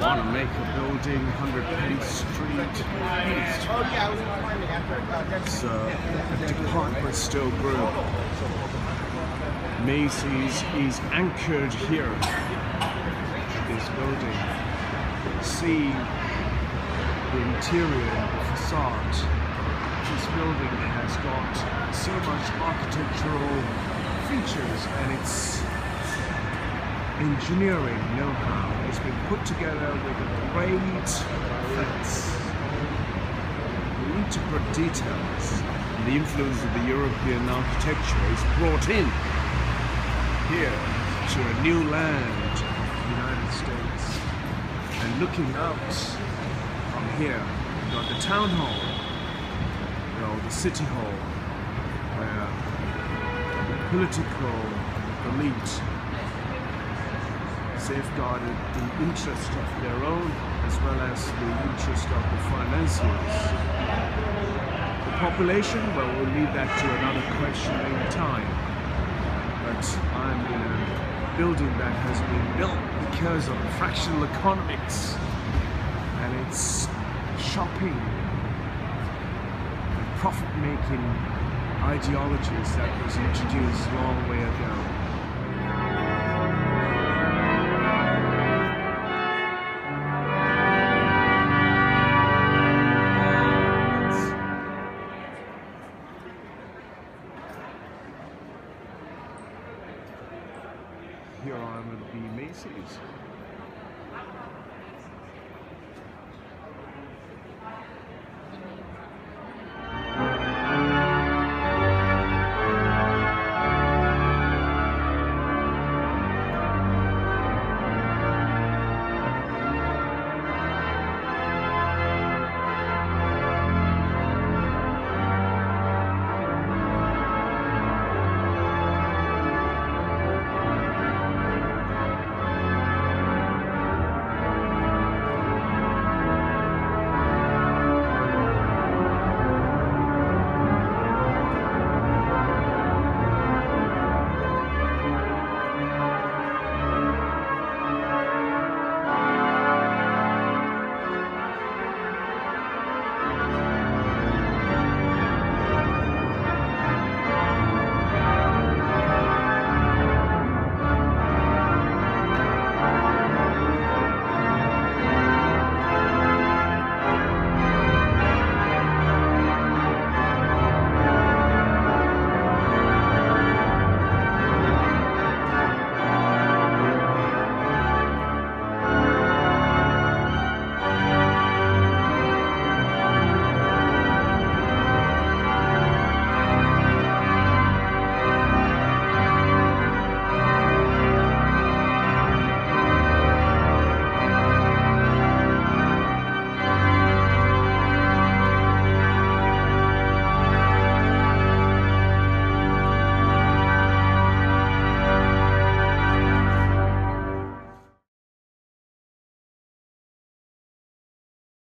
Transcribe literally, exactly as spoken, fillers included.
Wanamaker building, one hundred Penn Street East. Oh yeah, I was climbing after uh, It's uh, a department store group. Macy's is anchored here. This building. See the interior, the facade. This building has got so much architectural features and its engineering know-how has been put together with a great fence. The intricate details and the influence of the European architecture is brought in here to a new land, the United States. And looking out from here, you've got the town hall, you know, the city hall, where the political elite safeguarded the interest of their own as well as the interest of the financiers. The population, well, we'll leave that to another question in time. But I'm in a building that has been built because of fractional economics and its shopping and profit-making ideologies that was introduced a long way ago. Here I'm at the Macy's.